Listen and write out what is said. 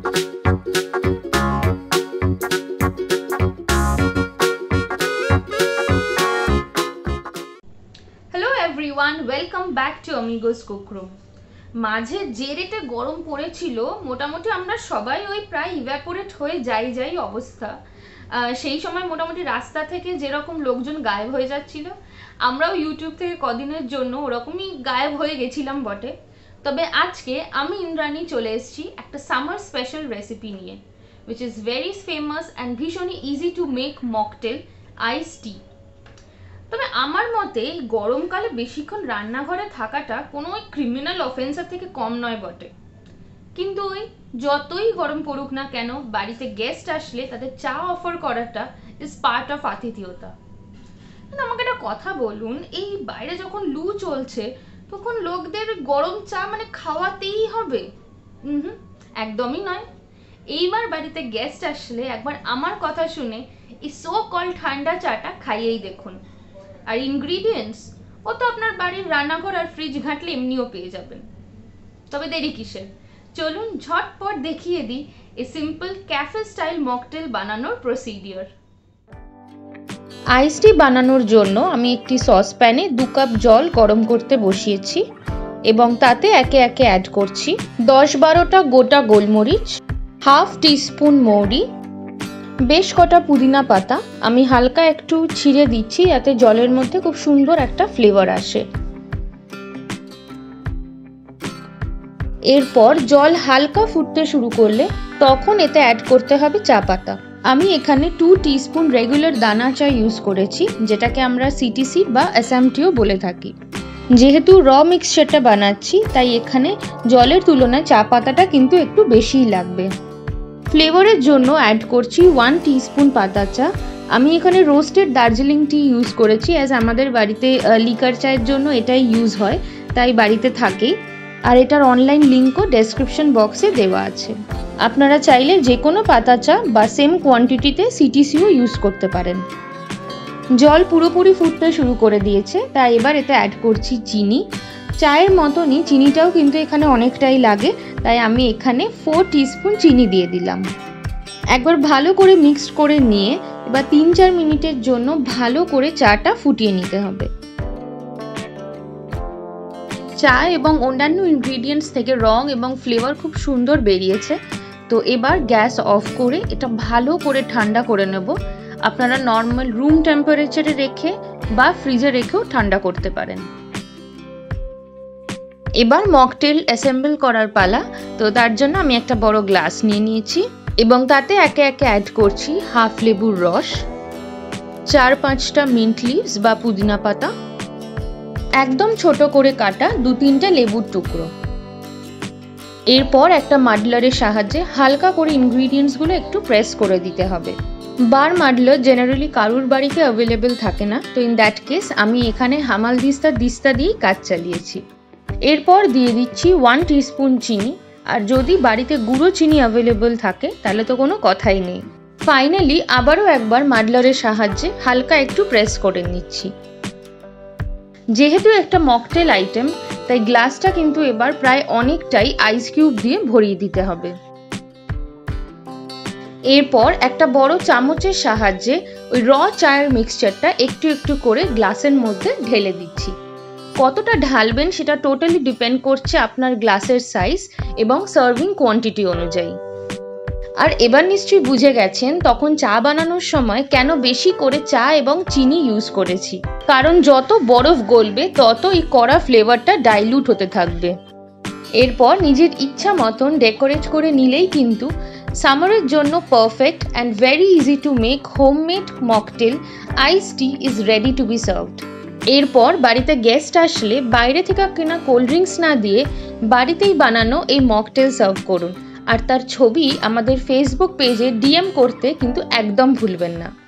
Welcome back to Amigos Cookroom. মাঝে যে রেটে গরম পড়েছিল মোটামুটি আমরা সবাই ওই প্রায় ইভ্যাপোরেট হয়ে যাই অবস্থা। সেই সময় মোটামুটি রাস্তা থেকে যেরকম লোকজন গায়েব হয়ে যাচ্ছিল, আমরাও ইউটিউব থেকে কদিনের জন্য ওরকমই গায়েব হয়ে গেছিলাম বটে। তবে আজকে আমি ইন্দ্রাণী চলে এসেছি একটা সামার স্পেশাল রেসিপি নিয়ে, which is very famous and ভীষণই easy to make mocktail ice tea. তবে আমার মতে এই গরমকালে বেশিক্ষণ রান্নাঘরে থাকাটা কোনো ওই ক্রিমিনাল অফেন্সের থেকে কম নয় বটে। কিন্তু ওই যতই গরম পড়ুক না কেন, বাড়িতে গেস্ট আসলে তাদের চা অফার করাটা ইজ পার্ট অফ আতিথেয়তা। কিন্তু আমাকে একটা কথা বলুন, এই বাইরে যখন লু চলছে তখন লোকদের গরম চা মানে খাওয়াতেই হবে? একদমই নয়। এইবার বাড়িতে গেস্ট আসলে একবার আমার কথা শুনে এই সো কল ঠান্ডা চাটা খাইয়েই দেখুন। আর ইনগ্রিডিয়েন্টস ও তো আপনার বাড়ির রান্নাঘর আর ফ্রিজ ঘাঁটলে এমনিও পেয়ে যাবেন। তবে দেরি কিসের, চলুন ঝটপট দেখিয়ে দিই এই সিম্পল ক্যাফে স্টাইল মকটেল বানানোর প্রসিডিওর। আইস টি বানানোর জন্য আমি একটি সসপ্যানে 2 কাপ জল গরম করতে বসিয়েছি এবং তাতে একে একে অ্যাড করছি 10-12টা গোটা গোলমরিচ, হাফ টিস্পুন মৌরি, বেশ কটা পুদিনা পাতা আমি হালকা একটু ছিঁড়ে দিচ্ছি যাতে জলের মধ্যে খুব সুন্দর একটা ফ্লেভার আসে। এরপর জল হালকা ফুটতে শুরু করলে তখন এতে অ্যাড করতে হবে চা পাতা। আমি এখানে 2 টিস্পুন রেগুলার দানা চা ইউজ করেছি, যেটাকে আমরা সিটিসি বা আসাম টিও বলে থাকি। যেহেতু র মিক্সচারটা বানাচ্ছি তাই এখানে জলের তুলনায় চা পাতাটা কিন্তু একটু বেশিই লাগবে। ফ্লেভারের জন্য অ্যাড করছি 1 টিস্পুন পাতা চা। আমি এখানে রোস্টেড দার্জিলিং টি ইউজ করেছি, অ্যাজ আমাদের বাড়িতে লিকার চায়ের জন্য এটাই ইউজ হয়, তাই বাড়িতে থাকেই। আর এটার অনলাইন লিঙ্কও ডেসক্রিপশন বক্সে দেওয়া আছে। আপনারা চাইলে যে কোনো পাতা চা বা সেম কোয়ান্টিটিতে সিটিসিও ইউজ করতে পারেন। জল পুরোপুরি ফুটতে শুরু করে দিয়েছে, তাই এবার এতে অ্যাড করছি চিনি। চায়ের মতনই চিনিটাও কিন্তু এখানে অনেকটাই লাগে, তাই আমি এখানে 4 টিস্পুন চিনি দিয়ে দিলাম। একবার ভালো করে মিক্সড করে নিয়ে এবার 3-4 মিনিটের জন্য ভালো করে চাটা ফুটিয়ে নিতে হবে। চা এবং অন্যান্য ইনগ্রিডিয়েন্টস থেকে রং এবং ফ্লেভার খুব সুন্দর বেরিয়েছে। তো এবার গ্যাস অফ করে এটা ভালো করে ঠান্ডা করে নেব। আপনারা নর্মাল রুম টেম্পারেচারে রেখে বা ফ্রিজে রেখেও ঠান্ডা করতে পারেন। এবার মকটেল অ্যাসেম্বল করার পালা। তো তার জন্য আমি একটা বড় গ্লাস নিয়ে নিয়েছি এবং তাতে একে একে অ্যাড করছি হাফ লেবুর রস, 4-5টা মিন্ট লিভস বা পুদিনা পাতা, একদম ছোট করে কাটা 2-3টে লেবুর টুকরো। এরপর একটা মাডলারের সাহায্যে হালকা করে ইনগ্রিডিয়েন্টসগুলো একটু প্রেস করে দিতে হবে। বার মাডলার জেনারেলি কারুর বাড়িতে অ্যাভেলেবেল থাকে না, তো ইন দ্যাট কেস আমি এখানে হামাল দিস্তা দিয়েই কাজ চালিয়েছি। এরপর দিয়ে দিচ্ছি 1 টিস্পুন চিনি, আর যদি বাড়িতে গুঁড়ো চিনি অ্যাভেলেবল থাকে তাহলে তো কোনো কথাই নেই। ফাইনালি আবারও একবার মাডলারের সাহায্যে হালকা একটু প্রেস করে নিচ্ছি। যেহেতু একটা মকটেল আইটেম তাই গ্লাসটা কিন্তু এবার প্রায় অনেকটাই আইস কিউব দিয়ে ভরিয়ে দিতে হবে। এরপর একটা বড় চামচের সাহায্যে ওই র চায়ের মিক্সচারটা একটু একটু করে গ্লাসের মধ্যে ঢেলে দিচ্ছি। কতটা ঢালবেন সেটা টোটালি ডিপেন্ড করছে আপনার গ্লাসের সাইজ এবং সার্ভিং কোয়ান্টিটি অনুযায়ী। আর এবার নিশ্চয়ই বুঝে গেছেন তখন চা বানানোর সময় কেন বেশি করে চা এবং চিনি ইউজ করেছি, কারণ যত বরফ গলবে তত এই কড়া ফ্লেভারটা ডাইলুট হতে থাকবে। এরপর নিজের ইচ্ছা মতন ডেকোরেট করে নিলেই কিন্তু সামারের জন্য perfect and very easy to make homemade mocktail ice tea is ready to be served. এরপর বাড়িতে গেস্ট আসলে বাইরে থেকে কেনা কোল্ড ড্রিঙ্কস না দিয়ে বাড়িতেই বানানো এই মকটেল সার্ভ করুন, আর তার ছবি আমাদের ফেসবুক পেজে ডিএম করতে কিন্তু একদম ভুলবেন না।